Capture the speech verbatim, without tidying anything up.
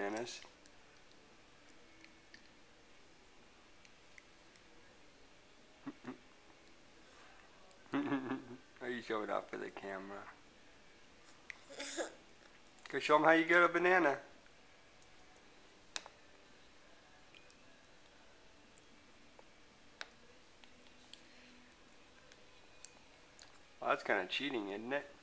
bananas. You showed up for the camera. Go show them how you get a banana. Well, that's kind of cheating, isn't it?